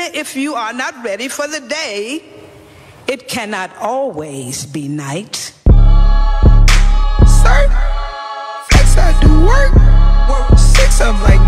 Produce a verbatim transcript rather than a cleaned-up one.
if you are not ready for the day, it cannot always be night. Sir, flex I do work, work six of them like